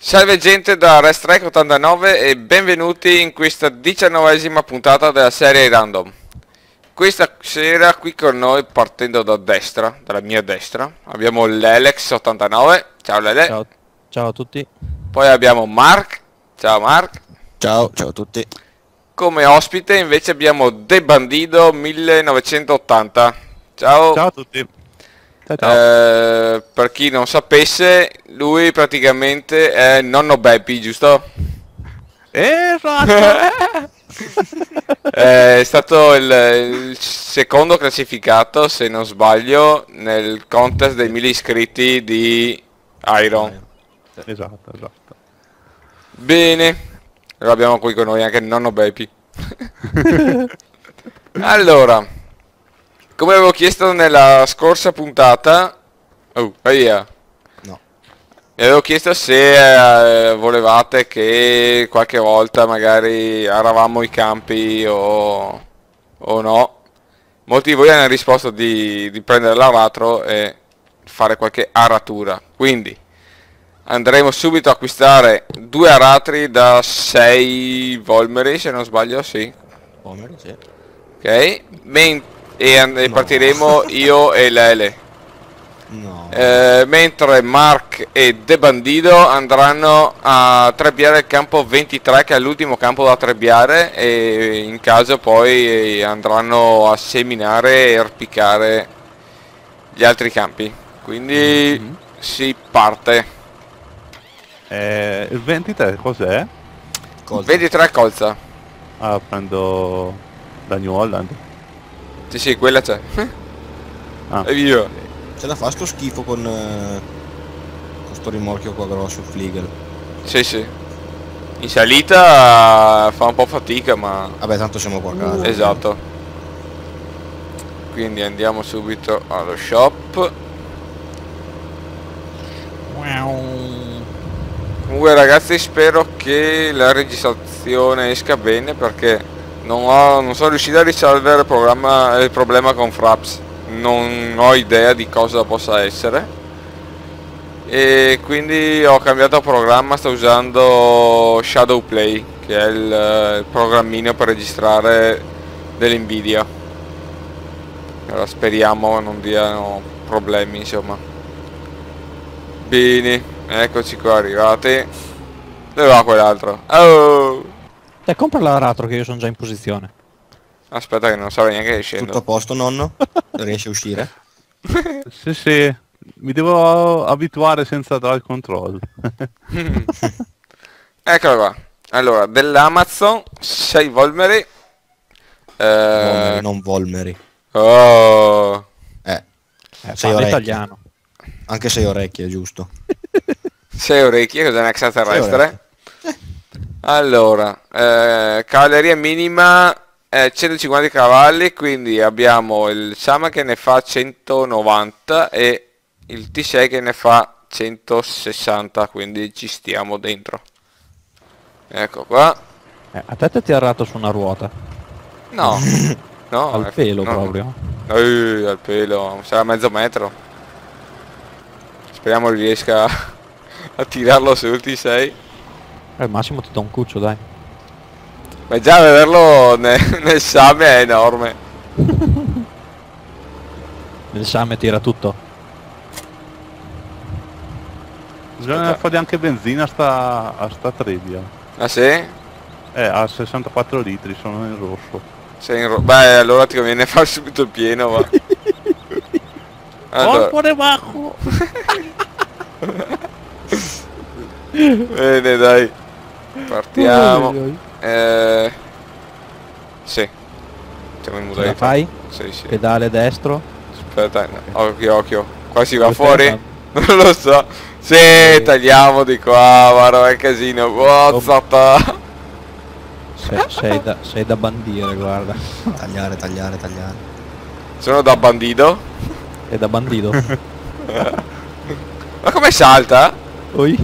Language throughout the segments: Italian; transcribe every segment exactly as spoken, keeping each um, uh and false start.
Salve gente da Restrike ottantanove e benvenuti in questa diciannovesima puntata della serie Random. Questa sera qui con noi, partendo da destra, dalla mia destra, abbiamo l'Elex ottantanove. Ciao Lele. Ciao, ciao a tutti. Poi abbiamo Mark. Ciao Mark. Ciao, ciao a tutti. Come ospite invece abbiamo The Bandido millenovecentottanta. Ciao. Ciao a tutti. Ciao, ciao. Eh, per chi non sapesse, lui praticamente è nonno Beppi, giusto? Esatto. È stato il, il secondo classificato, se non sbaglio, nel contest dei mille iscritti di Iron. Esatto, esatto. Bene, lo abbiamo qui con noi anche il nonno Beppi. Allora, come avevo chiesto nella scorsa puntata, oh, via. No. Mi avevo chiesto se eh, volevate che qualche volta magari aravamo i campi o, o no. Molti di voi hanno risposto di, di prendere l'aratro e fare qualche aratura. Quindi andremo subito a acquistare due aratri da sei Volmeri, se non sbaglio, sì. Volmeri, sì. Ok, Men e, e No. partiremo io e Lele. No. Eh, mentre Mark e The Bandido andranno a trebbiare il campo ventitré, che è l'ultimo campo da trebbiare, e in caso poi andranno a seminare e erpicare gli altri campi. Quindi Mm-hmm. si parte. Eh, il ventitré cos'è? Cosa? ventitré colza. Ah, prendo da New Holland. Sì, sì, quella c'è. Ah. E via. Ce la fa sto schifo con, eh, con sto rimorchio qua grosso, il Fliegel. Sì, sì. In salita fa un po' fatica, ma... Vabbè, tanto siamo qua a casa. Esatto. Quindi andiamo subito allo shop. Comunque ragazzi, spero che la registrazione esca bene, perché non, ho, non sono riuscito a risolvere il, programma, il problema con Fraps. Non ho idea di cosa possa essere, e quindi ho cambiato programma. Sto usando Shadowplay, che è il, il programmino per registrare dell'Nvidia. Allora speriamo non diano problemi, insomma. Bene, eccoci qua arrivati. Dove va quell'altro? Oh! Dai, compra l'aratro che io sono già in posizione. Aspetta che non so neanche che scendo. Tutto a posto, nonno? Riesci a uscire? Sì, sì. Mi devo abituare senza dare il controllo. Eccolo qua. Allora, dell'Amazon sei Volmeri. Volmeri, Eh, non Volmeri. oh, Eh, Eh, sei parla orecchie. italiano. Anche sei orecchie, giusto? sei orecchie, cos'è un extraterrestre? Sei Allora, eh, cavalleria minima è centocinquanta cavalli, quindi abbiamo il Sama che ne fa centonovanta e il T sei che ne fa centosessanta, quindi ci stiamo dentro. Ecco qua. Eh, a te ti ha arrato su una ruota. No, no, Al è- pelo no. proprio. Eh, al pelo, sarà mezzo metro. Speriamo riesca a tirarlo sul T sei. Eh, al massimo ti do un cuccio, dai. Ma già vederlo nel, nel Same è enorme. Il Same tira tutto. Bisogna fare anche benzina a sta, a sta trebbia. Ah sì? Eh, a sessantaquattro litri, sono in rosso. Sei in ro- Beh, allora ti conviene fare subito il pieno, va. Allora, Corpo debajo! bene, dai. Partiamo. Eh... Sì. Siamo in Ce la modalità. fai? Sì, sì. Pedale destro. Aspetta, no, occhio, occhio. Qua si va Dove fuori? ferma? Non lo so. Sì, tagliamo di qua, guarda che casino. Wazzata. Sei, sei, da, sei da bandire, guarda. Tagliare, tagliare, tagliare. Sono da bandido. È da bandido. Ma come salta? Oi?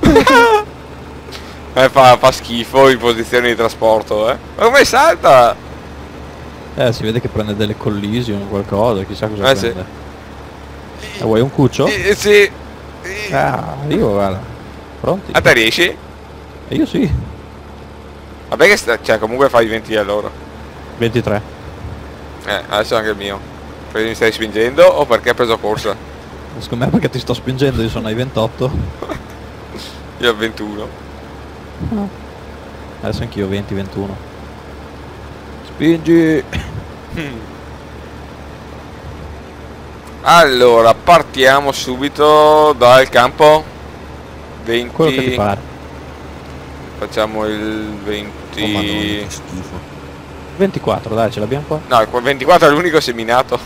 Eh, fa, fa schifo in posizioni di trasporto, eh. Ma come salta? Eh, si vede che prende delle collisioni o qualcosa, chissà cosa Eh, sì. prende. Eh, vuoi un cuccio? Eh, sì. Ah, io guarda. pronti? A te riesci? E io sì. Vabbè che sta, cioè comunque fai venti all'ora. ventitré. Eh, adesso anche il mio. Perché mi stai spingendo o perché hai preso corsa? Secondo me perché ti sto spingendo, io sono ai ventotto. Io ho ventuno. Adesso anch'io venti ventuno. Spingi! Allora, partiamo subito dal campo. venti. Quello che ti pare. Facciamo il Oh madonna, venti. che schifo. ventiquattro, dai, ce l'abbiamo qua. No, il ventiquattro è l'unico seminato.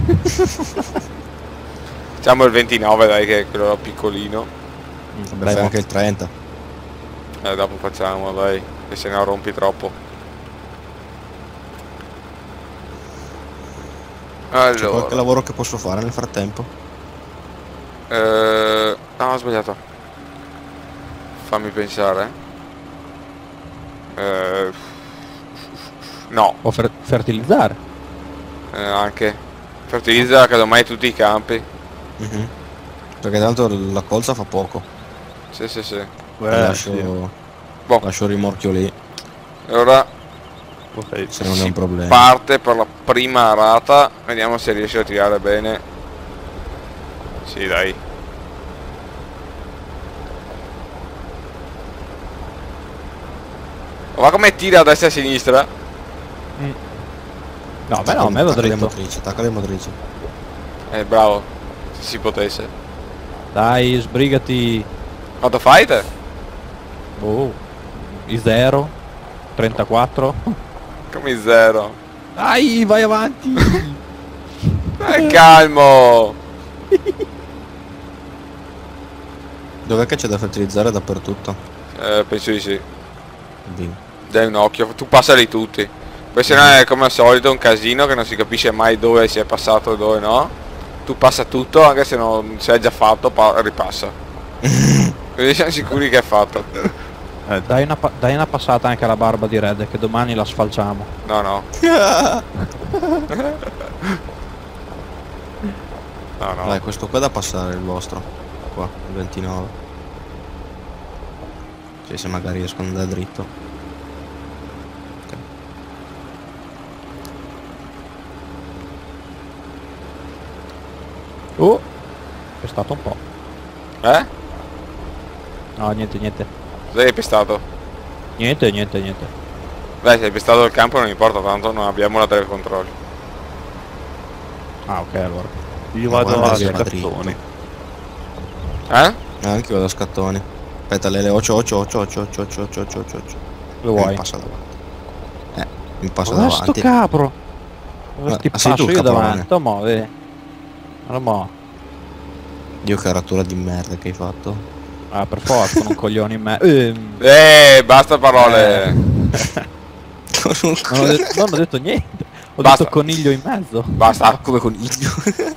Facciamo il ventinove, dai, che è quello piccolino. Vabbè, Dai, fai mo. anche il trenta. Eh, dopo facciamo, dai, che se ne rompi troppo. C'è qualche Allora, lavoro che posso fare nel frattempo? eh, no, ho sbagliato. Fammi pensare. Eh, no, O fer- fertilizzare. eh, anche. Fertilizza casomai tutti i campi. Mhm. Perché tanto la colza fa poco. Sì, sì, sì. Eh, lascio, sì. Boh, lascio il rimorchio lì, allora Ok. se non è un si problema. parte per la prima rata. Vediamo se riesce a tirare bene. Sì, dai. Ma come tira a destra e a sinistra? No, beh no, a me va Attacca le dritto. motrici, attacca le motrici. Eh, bravo. Se si potesse. Dai, sbrigati. Quanto fight? Oh. I zero. trentaquattro. Come zero. Dai, vai avanti. Eh, calmo. Dov'è che c'è da fertilizzare dappertutto? Eh, penso di sì. Bim. Dai un occhio, tu passali tutti. Poi se no è come al solito un casino che non si capisce mai dove si è passato e dove no. Tu passa tutto, anche se non si è già fatto, pa- ripassa. Così siamo sicuri che è fatto. Eh, Dai una, pa- dai una passata anche alla barba di Red, che domani la sfalciamo. No, no. No, no. Dai, questo qua è da passare il vostro. Qua, il ventinove. Cioè, se magari riesco ad andare dritto. Ok. Oh, è stato un po'. Eh? No, niente, niente. Cosa hai pestato? Niente, niente, niente. Beh, se hai pestato il campo non importa, tanto non abbiamo la telecontrolli. Ah, ok, allora. io Ma vado guarda a che va dritto. scattoni. Eh? Eh, anche io vado a scattoni. Aspetta, le occio, occio, occio, occio, occio, occio, occio, occio, occio, occio. Lo Eh, vuoi? Mi passa davanti. Eh, mi passa Dov'è sto davanti. capro? Dove Ma- ti ah, sei passo tu, io caprone? davanti? Oh, mo, vedi. Allora, mo. Dio, che caratura di merda che hai fatto. Ah, per forza, con un coglione in me. Ehm, Eh, basta parole. Eh. Con un non, ho detto, non ho detto niente. Ho Basta. detto coniglio in mezzo. Basta. come coniglio.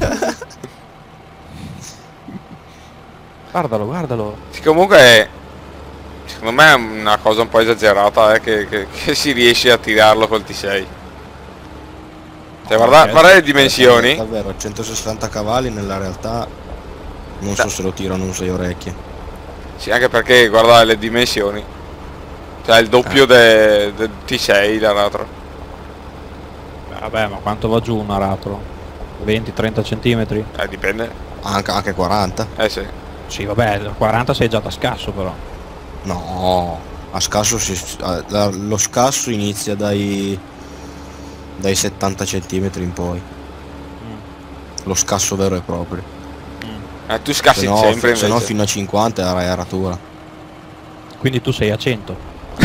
Guardalo, guardalo. Sì, comunque, secondo me è una cosa un po' esagerata, eh, che, che- che si riesce a tirarlo col T sei. Cioè, guarda, ok. guarda le dimensioni. Davvero, centosessanta cavalli nella realtà. Non so se lo tirano un sei orecchie. Sì, anche perché guarda le dimensioni. Cioè il doppio de- del T sei l'aratro. Vabbè, ma quanto va giù un aratro? venti trenta centimetri? Eh, dipende. Anche, anche quaranta. Eh sì. Sì, vabbè, quaranta sei già da scasso però. No, a scasso si, a- la- lo scasso inizia dai dai settanta centimetri in poi. Lo scasso vero e proprio. Eh, tu scassi Se no, sempre se no invece. fino a cinquanta è aratura. Quindi tu sei a cento.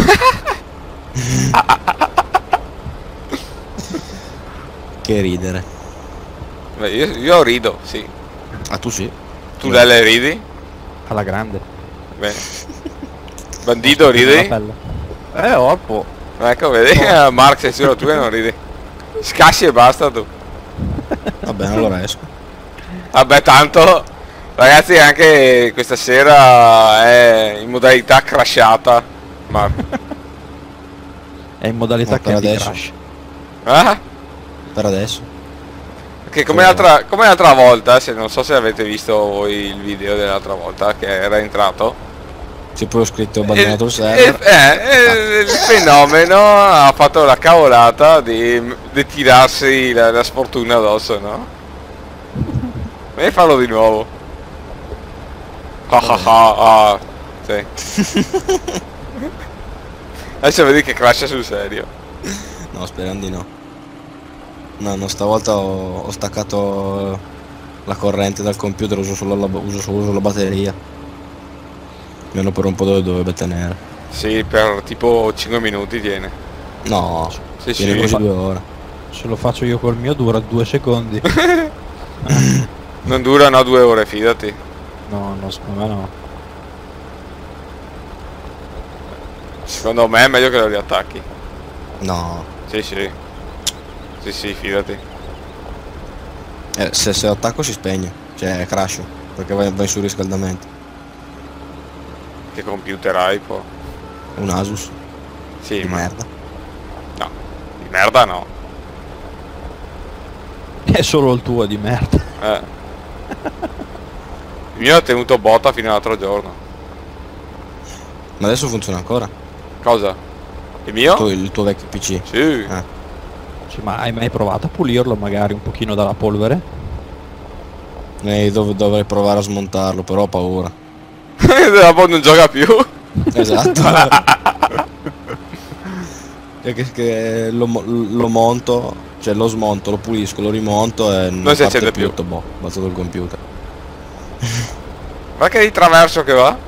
Che ridere. Beh, io, io rido, sì. Ah, tu sì? Tu Lele ridi? Alla grande. Bene. Bandito Nella ridi? pelle. Eh, orpo. Ecco, vedi? Mark sei solo tu che non ridi. Scassi e basta tu. Va bene, allora esco. Vabbè, tanto ragazzi, anche questa sera è in modalità crashata. Ma È in modalità Ma per Candy adesso. Crush. ah? Per adesso. Che come l'altra come l'altra volta, se non so se avete visto voi il video dell'altra volta che era entrato, C'è poi ho scritto abbandonato il Eh, server. eh, eh, il fenomeno ha fatto la cavolata di, di tirarsi la, la sfortuna addosso, no? E farlo di nuovo. Ah ah ah ah. Sì. Adesso vedi che crasha sul serio. No, speriamo di no. No, no, stavolta ho, ho staccato la corrente dal computer, uso solo la, uso solo la batteria. Almeno per un po' dove dovrebbe tenere. Sì, per tipo cinque minuti tiene. No, Sì, tiene sì. quasi due ore. Se lo faccio io col mio dura due secondi. Non dura no due ore, fidati. No, no, secondo me no. Secondo me è meglio che lo riattacchi. No, Sì, sì. Sì, sì, fidati. eh, se, se attacco si spegne, cioè crash, perché vai, vai sul riscaldamento. Che computer hai poi? Un Asus Sì, di ma merda. no. Di merda no. È solo il tuo di merda. Eh. Il mio ha tenuto botta fino all'altro giorno. Ma adesso funziona ancora? Cosa? Il mio? Il tuo, il tuo vecchio P C? Sì. Eh. Cioè, ma hai mai provato a pulirlo magari un pochino dalla polvere? Eh, dov- dovrei provare a smontarlo, però ho paura. Dopo non gioca più. Esatto. Perché che lo, mo- lo monto, cioè lo smonto, lo pulisco, lo rimonto e non si parte accende più. tutto, boh, bazzato il computer. Ma che di traverso che va?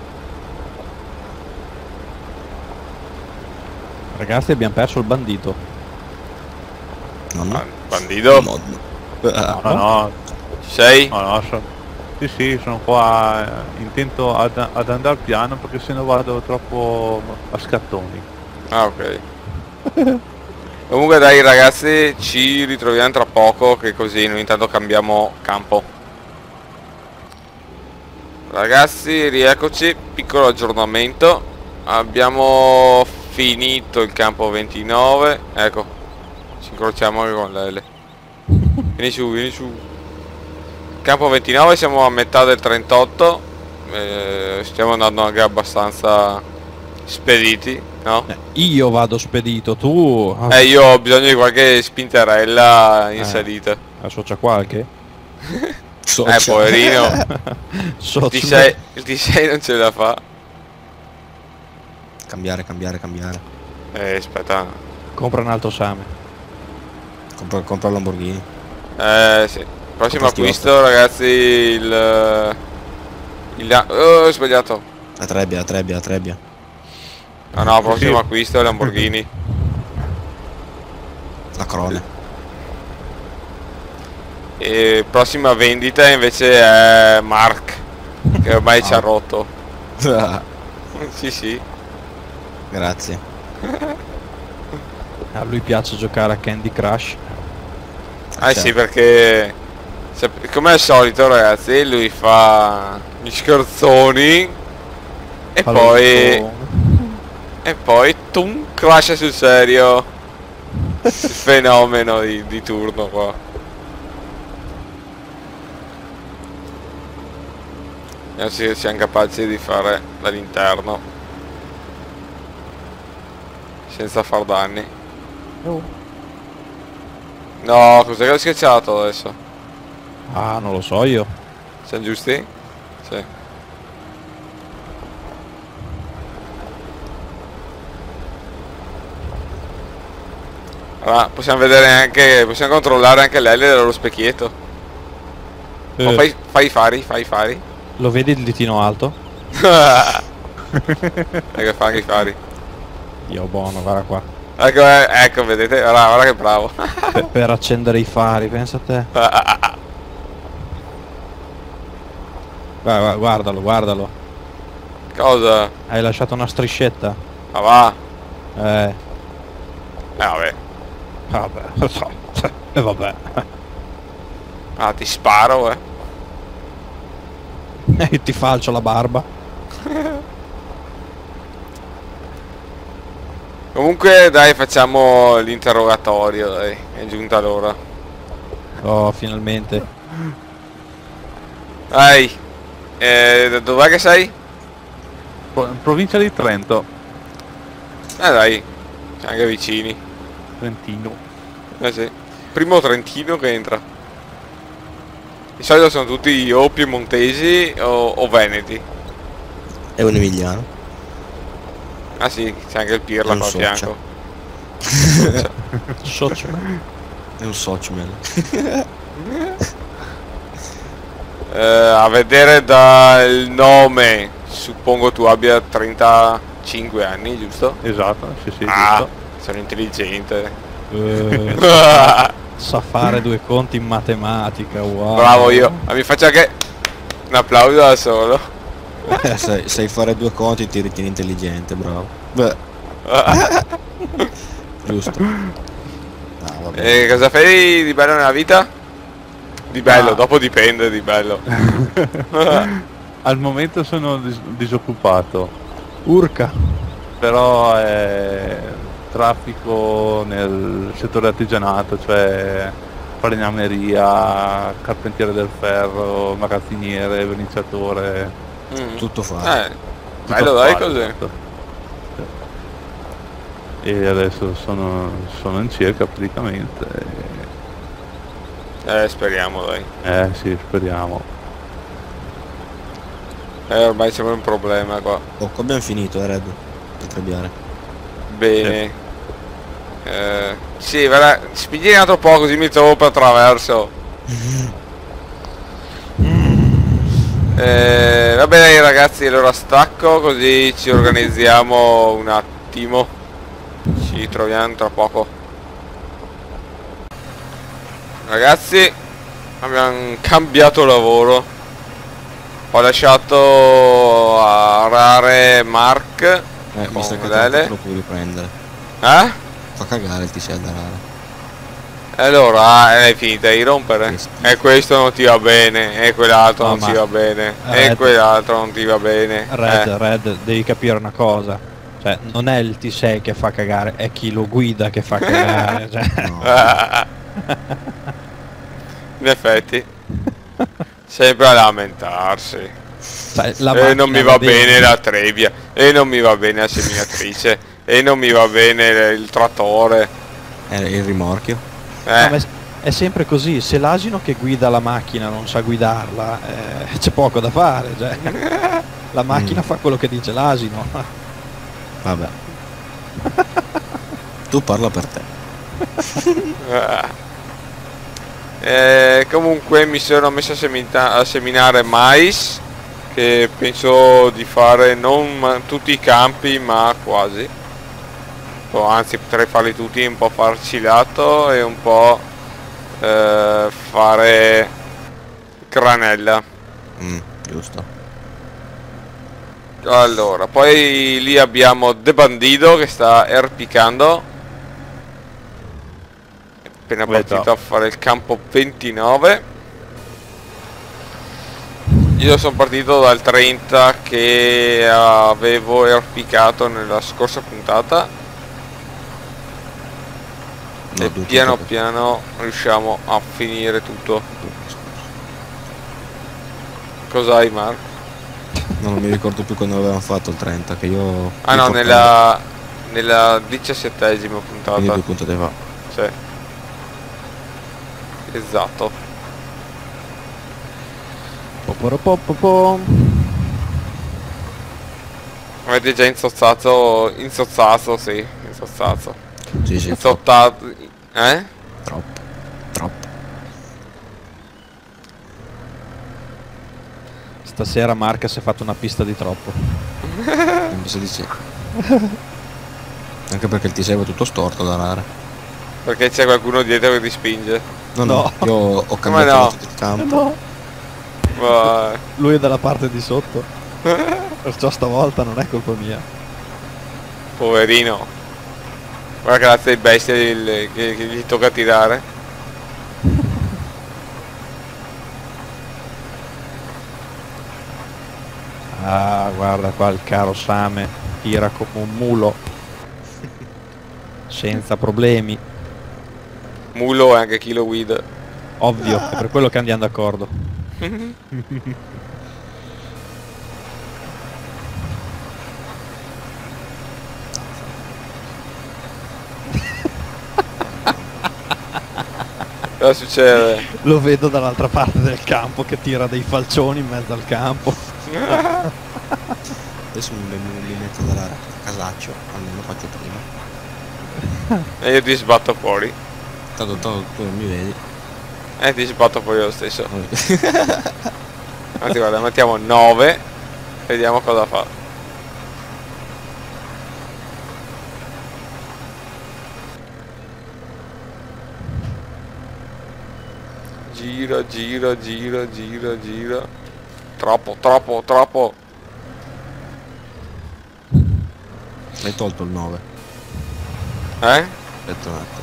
Ragazzi, abbiamo perso il bandito. No, no. Ah, Bandito? No, no. No, no, no, Ci sei? no, no, so- sì, sì, sono qua, eh, intento ad, ad andare piano perché sennò vado troppo a scattoni. Ah, ok. Comunque dai ragazzi, ci ritroviamo tra poco che così noi intanto cambiamo campo. Ragazzi, rieccoci, piccolo aggiornamento. Abbiamo finito il campo ventinove. Ecco, ci incrociamo anche con l'L. Vieni su, vieni su. Campo ventinove, siamo a metà del trentotto. Eh, stiamo andando anche abbastanza spediti, no? Eh, io vado spedito, tu... Eh, io ho bisogno di qualche spinterella in Eh. salita. Associà qualche? Socia. Eh, poverino. So, Il T sei, il T sei non ce la fa. Cambiare, cambiare, cambiare. Eh, aspetta. compra un altro Same. Compra, compra il Lamborghini. Eh, sì. Prossimo Comprati acquisto, ragazzi, il... il... Oh, ho sbagliato. La trebbia, la trebbia, la trebbia. Ah no, prossimo Sì. acquisto è Lamborghini. La crone. E prossima vendita invece è Mark, che ormai ci ha Ah. rotto. Sì, sì. Grazie. A lui piace giocare a Candy Crush. Ah Certo. sì, perché sap- come al solito ragazzi, lui fa gli scherzoni e Allora, poi tipo- e poi tum, crasha sul serio. Il fenomeno di, di turno qua. Vediamo se siamo capaci di fare dall'interno senza far danni. No, cos'è che ho schiacciato adesso? Ah, non lo so io. Siamo giusti? Sì. Allora, possiamo vedere anche, possiamo controllare anche l'L dello specchietto. Ma Eh, fai, fai i fari, fai i fari. Lo vedi il ditino alto? Ecco, fa anche i fari. Io buono, guarda qua. Ecco, eh, ecco, vedete? Guarda, guarda che bravo. Per, per accendere i fari, pensa a te. Guarda, guardalo, guardalo. Cosa? Hai lasciato una striscetta. Ma va. Eh, Eh, vabbè. vabbè. E vabbè. Ah, ti sparo, eh. E ti falcio la barba. Comunque, dai, facciamo l'interrogatorio, dai. È giunta l'ora. Oh, finalmente. Dai. Eh, dov'è che sei? Pro- provincia di Trento, Eh dai, anche vicini. Trentino. Eh sì. Primo trentino che entra. Di solito sono tutti o piemontesi o, o veneti. È un emiliano. Ah sì, c'è anche il Pirla È un qua a socia. fianco. Sociman. È un socimel. Eh, a vedere dal nome, suppongo tu abbia trentacinque anni, giusto? Esatto, sì sì, Ah, giusto. sono intelligente. Eh, sa fare due conti in matematica, wow. Bravo io, ma mi faccio anche un applauso da solo. sai, sai fare due conti, ti ritieni intelligente, bravo. Beh, giusto. Ah, vabbè. E cosa fai di bello nella vita? Di bello, Ah. dopo dipende di bello. Al momento sono dis- disoccupato, Urca. però è traffico nel settore artigianato, cioè falegnameria, carpentiere del ferro, magazziniere, verniciatore. Mm. Tutto fatto. Eh, tutto bello dai affare, così. esatto. E adesso sono, sono in cerca praticamente. Eh, speriamo dai. Eh sì, speriamo. Eh, ormai sembra un problema qua. Oh, qua abbiamo finito, eh, Red. Di trebbiare. Bene. Eh, sì, verrà. Spingere un altro po' così mi trovo per traverso. Eh, va bene ragazzi, allora stacco così ci organizziamo un attimo. Ci troviamo tra poco. Ragazzi, abbiamo cambiato lavoro. Ho lasciato a Rare Mark Eh, con mi sa che Lele. te lo puoi riprendere. Eh? Fa cagare il T sei da rare. E allora è finita di rompere. Che schifo. E questo non ti va bene, e quell'altro No, non ma- ti va bene, Red- e quell'altro non ti va bene. Red, Eh. Red, devi capire una cosa. Cioè, non è il T sei che fa cagare, è chi lo guida che fa cagare. Cioè, No. In effetti. Sempre a lamentarsi. cioè, la E non macchina mi va bene la trebbia, e non mi va bene la seminatrice, e non mi va bene il trattore. È il rimorchio. Eh. No, ma è, è sempre così, se l'asino che guida la macchina non sa guidarla, eh, c'è poco da fare. Cioè. La macchina Mm. fa quello che dice l'asino. Vabbè. Tu parla per te. Eh, comunque mi sono messo a, semina- a seminare mais, che penso di fare non ma- tutti i campi ma quasi, o anzi potrei farli tutti, un po' farcilato e un po' eh, fare granella. Mm, giusto. Allora, poi lì abbiamo De Bandido che sta erpicando, appena Beh, partito ciao. a fare il campo ventinove. Io sono partito dal trenta che avevo erpicato nella scorsa puntata, No, e due piano puntate. piano riusciamo a finire tutto. Cos'hai, Marco? No, non mi ricordo più quando avevamo fatto il trenta, che io... Ah io no, portavo- nella, nella diciassettesima puntata. Quindi due puntate fa. Sì. Esatto. Poporopopopom. Avete già insozzato, insozzato, sì, insozzato. Sì, sì, troppo. Inzottato, eh? Troppo. Troppo. Stasera Marca si è fatto una pista di troppo. Non mi sa di sì. Anche perché il T sei va tutto storto da rare. Perché c'è qualcuno dietro che ti spinge. No, no, No. io ho cambiato no? lato del campo. No, Ma- lui è dalla parte di sotto. Perciò stavolta non è colpa mia. Poverino. Guarda che razza di bestia il- che, che gli tocca tirare. Ah, guarda qua il caro Same tira come un mulo. Senza problemi. Mulo e anche chi lo guida. Ovvio, è per quello che andiamo d'accordo. Cosa succede? Lo vedo dall'altra parte del campo che tira dei falcioni in mezzo al campo. Adesso mi, mi, mi metto dalla casaccio, almeno faccio prima. E io ti sbatto fuori. Tanto, tanto tu non mi vedi. E ti sbatto fuori lo stesso. Anzi guarda, mettiamo nove. Vediamo cosa fa. Gira, gira, gira, gira, gira. Troppo, troppo, troppo. Hai tolto il nove. Eh? Aspetta un attimo.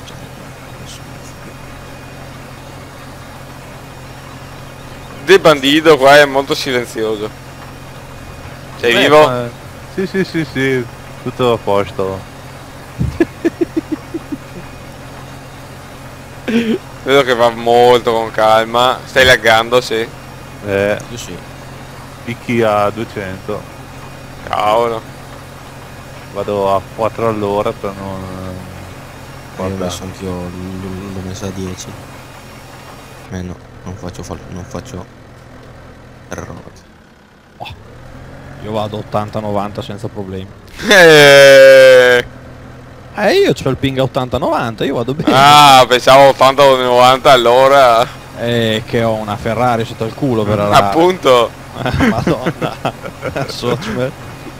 De Bandido qua è molto silenzioso. Sei Beh, vivo? ma- Sì, sì, sì, sì, tutto a posto. Vedo che va molto con calma. Stai laggando, sì. Eh, Io sì. picchi a duecento. Cavolo. Vado a quattro all'ora per non... Io ho guarda. messo anch'io, l- l'ho messa a dieci. Meno, non faccio fal- non faccio errori. Io vado ottanta novanta senza problemi. Eh. Eh, io c'ho il ping a ottanta novanta, io vado bene. Ah, pensavo ottanta o novanta allora. Eh, che ho una Ferrari sotto il culo per la... Appunto. Madonna. Software.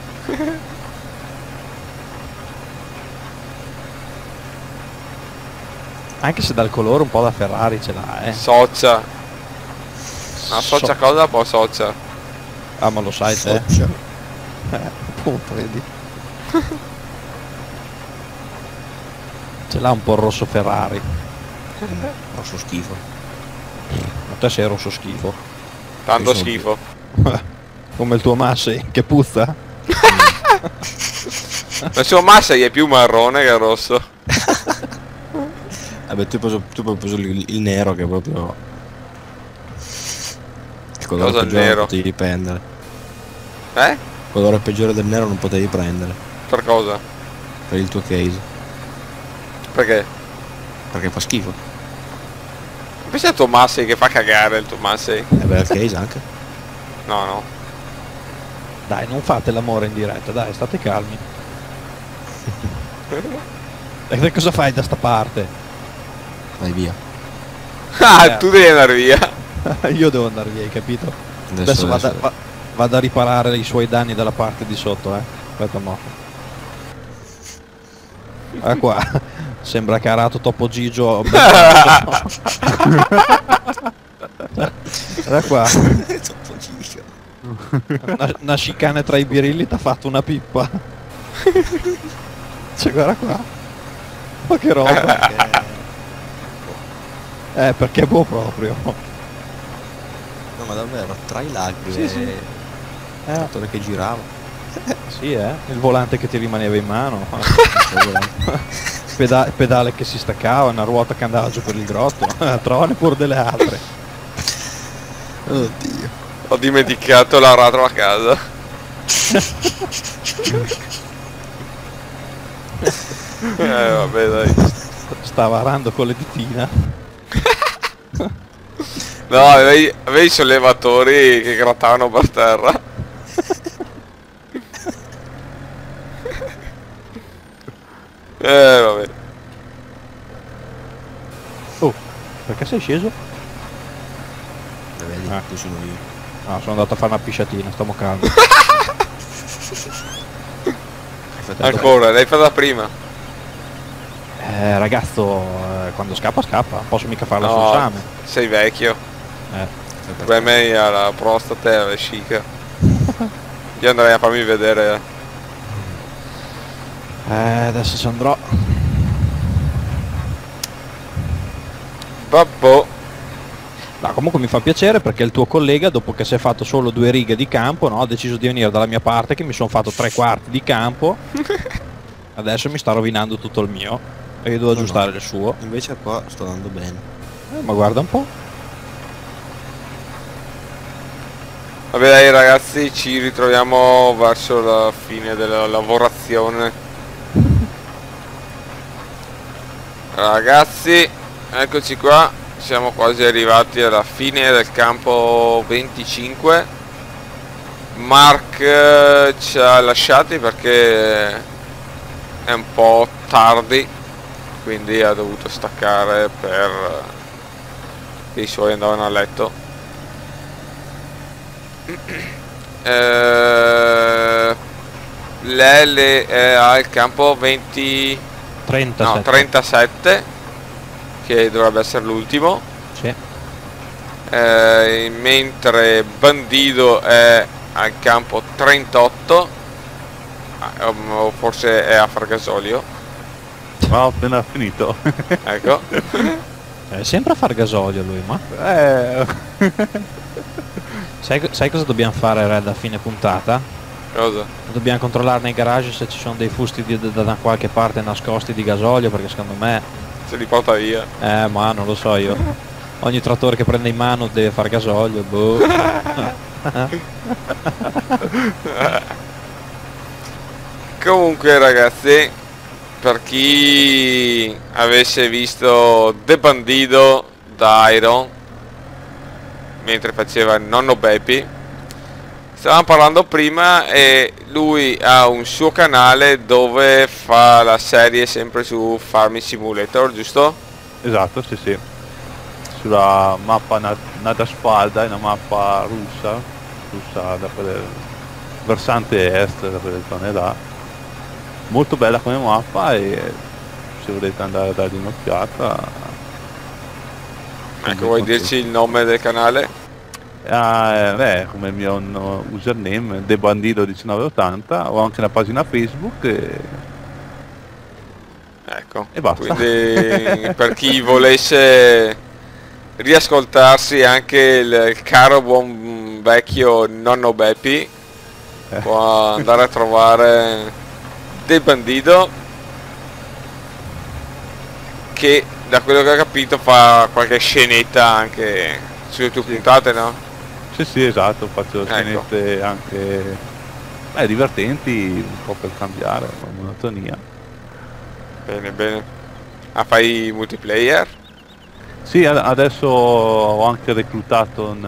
Anche se dal colore un po' da Ferrari ce l'ha, eh. Socia. Una socia So- cosa un po' socia. Ah, ma lo sai te? Socia. Eh, appunto, vedi. Ce l'ha un po' il rosso Ferrari. Faccio schifo. Ma te sei rosso schifo. Tanto Io sono- schifo. Come il tuo Massey, che puzza. La sua massa è più marrone che rosso. Vabbè, tu hai preso, tu hai preso il, il nero che è proprio... Il colore Cosa peggiore nero? non potevi prendere. Eh? Il colore peggiore del nero non potevi prendere. Per cosa? Per il tuo case. Perché? Perché fa schifo. Pensa al tuo Massey che fa cagare il tuo Massey. E beh, il case anche. No, no. Dai, non fate l'amore in diretta, dai, state calmi. E che cosa fai da sta parte? Vai via. Ah, Eh. tu devi andare via. Io devo andare via, hai capito? Adesso, Adesso vado, adesso- va- vado a riparare i suoi danni dalla parte di sotto, eh. Aspetta mo'. Ah qua. Sembra che ha arato Topo Gigio. Guarda qua. Troppo giga. Una, una chicane tra i birilli t'ha fatto una pippa. Cioè guarda qua. Ma che roba. Eh, perché è buono proprio. No, ma davvero, tra i lag Sì, e sì. il Eh, trattore che girava. sì, eh. Il volante che ti rimaneva in mano. Peda- pedale che si staccava, una ruota che andava giù per il grotto. Trovane pure delle altre. Oddio. Ho dimenticato l'aratro a casa. Eh vabbè dai. Stava arando con le ditina. No, avevi, avevi i sollevatori che grattavano per terra. Eh vabbè. Oh, perché sei sceso? E vedi, Ah. qui sono io. No, sono andato a fare una pisciatina, stiamo calmi. Infatti, Ancora, l'hai fatta prima. Eh, ragazzo, eh, quando scappa scappa, non posso mica farla sul No, esame. sei vecchio. Eh. aspetta, Per me ha la prostata e la vescica. Io andrei a farmi vedere. Eh, adesso ci andrò. Babbo. No, comunque mi fa piacere perché il tuo collega, dopo che si è fatto solo due righe di campo, no, ha deciso di venire dalla mia parte, che mi sono fatto tre quarti di campo. Adesso mi sta rovinando tutto il mio e io devo No, aggiustare no. il suo. Invece qua sto andando bene. Eh, ma guarda un po'. Vabbè dai ragazzi, ci ritroviamo verso la fine della lavorazione. Ragazzi, Eccoci qua, siamo quasi arrivati alla fine del campo venticinque. Mark eh, ci ha lasciati perché è un po' tardi, quindi ha dovuto staccare per che i suoi andavano a letto. eh, L'L è al campo venti trentasette. no, trentasette, che dovrebbe essere l'ultimo. Sì. Eh, mentre Bandido è al campo trentotto, o forse è a Fargasolio. Ma ho appena finito. Ecco. È sempre a far gasolio lui, ma eh... sai, sai cosa dobbiamo fare, Red, a fine puntata? Cosa? Dobbiamo controllare nei garage se ci sono dei fusti di, da, da qualche parte nascosti di gasolio, perché secondo me Se li porta via. eh ma non lo so io, ogni trattore che prende in mano deve far gasolio, boh. Comunque ragazzi, per chi avesse visto The Bandido da Iron mentre faceva il nonno Bepi, stavamo parlando prima, e lui ha un suo canale dove fa la serie sempre su Farming Simulator, giusto? Esatto, sì sì. Sulla mappa Na- Nadaspalda, è una mappa russa, russa da quelle versante est, da quelle zone là. Molto bella come mappa, e se volete andare a dargli un'occhiata. Ecco, vuoi dirci il nome del canale? Ah, eh, beh, come il mio no- username, The Bandido millenovecentoottanta, ho anche una pagina Facebook e, Ecco, e basta. quindi per chi volesse riascoltarsi anche il, il caro buon vecchio nonno Beppi, Eh. può andare a trovare The Bandido, che da quello che ho capito fa qualche scenetta anche sulle tue puntate, no? Sì sì, esatto, faccio Ecco. scenette anche beh, divertenti, un po' per cambiare la monotonia. Bene, bene. Ah, fai multiplayer? Sì, ad- adesso ho anche reclutato un,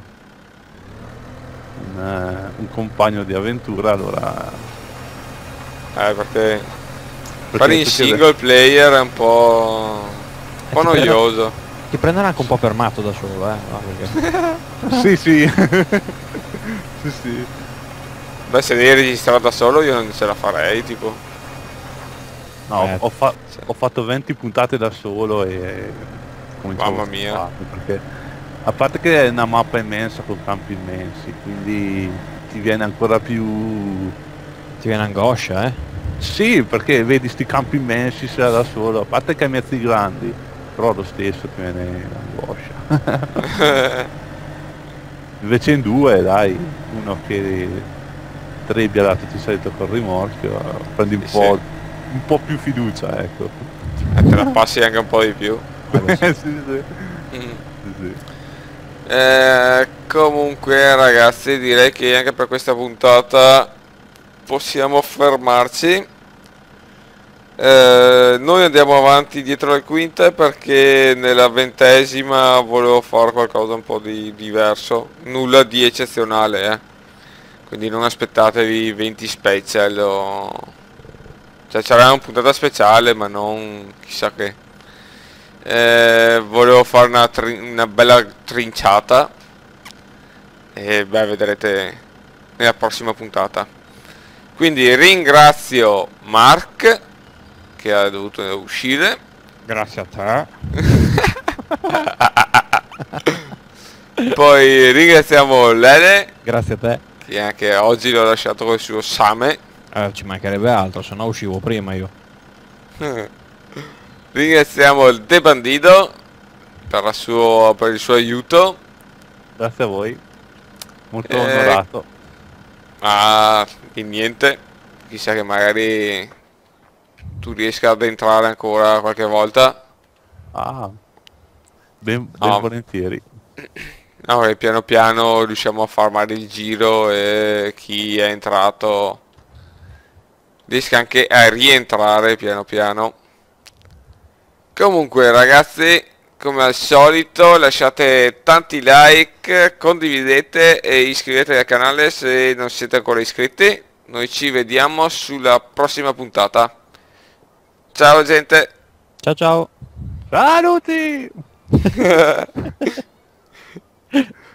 un, eh, un compagno di avventura, allora Eh, perché perché- fare in perché- single player è un po', un po' Eh, ti prendo- noioso. Ti prenderà anche un po' per matto da solo, eh? No, perché... Sì sì. Sì sì. Beh, se devi registrare da solo io non ce la farei, tipo. No, Eh, ho, fa- sì. ho fatto venti puntate da solo e cominciavo Mamma a mia. stufarmi, perché a parte che è una mappa immensa con campi immensi, quindi ti viene ancora più... Ti viene angoscia, eh? Sì, perché vedi sti campi immensi, sei da solo, a parte che hai mezzi grandi, però lo stesso ti viene angoscia. Invece in due, dai, uno che trebbia là tutto il solito col rimorchio, prendi un Sì, po', sì. un po' più fiducia, ecco. Eh, te la passi anche un po' di più. Sì, sì, Mm. sì, sì. Eh, comunque ragazzi, direi che anche per questa puntata possiamo fermarci. Eh, noi andiamo avanti dietro le quinte perché nella ventesima volevo fare qualcosa un po' di diverso, nulla di eccezionale, eh. Quindi non aspettatevi venti special o... cioè c'era una puntata speciale ma non chissà che. Eh, volevo fare una, tri- una bella trinciata e beh, vedrete nella prossima puntata. Quindi ringrazio Mark che ha dovuto uscire. Grazie a te. Poi ringraziamo Lele Grazie a te. che anche oggi l'ho lasciato col suo Same. Eh, ci mancherebbe altro, se no uscivo prima io. Ringraziamo il De Bandido per, la suo, per il suo aiuto. Grazie a voi, molto Eh, onorato. Ah, di niente. Chissà che magari tu riesca ad entrare ancora qualche volta. Ah, ben, ben Ah. volentieri. No, che piano piano riusciamo a farmare il giro e chi è entrato riesca anche a rientrare piano piano. Comunque ragazzi, come al solito lasciate tanti like, condividete e iscrivetevi al canale se non siete ancora iscritti. Noi ci vediamo sulla prossima puntata. Ciao gente. Ciao ciao. Saluti!